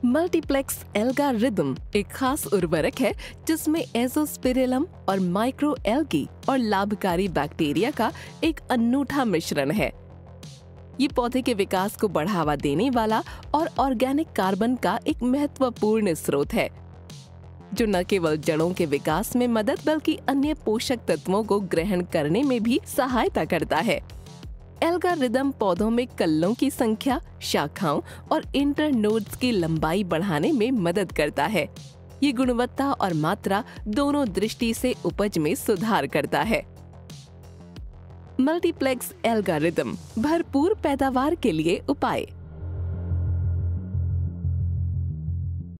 Multiplex एल्गारिदम एक खास उर्वरक है जिसमें एजोस्पिरिलम और माइक्रो एल्गी और लाभकारी बैक्टीरिया का एक अनूठा मिश्रण है। ये पौधे के विकास को बढ़ावा देने वाला और ऑर्गेनिक कार्बन का एक महत्वपूर्ण स्रोत है, जो न केवल जड़ों के विकास में मदद बल्कि अन्य पोषक तत्वों को ग्रहण करने में भी सहायता करता है। एल्गारिदम पौधों में कल्लों की संख्या, शाखाओं और इंटरनोड्स की लंबाई बढ़ाने में मदद करता है। ये गुणवत्ता और मात्रा दोनों दृष्टि से उपज में सुधार करता है। मल्टीप्लेक्स एल्गारिदम भरपूर पैदावार के लिए उपाय।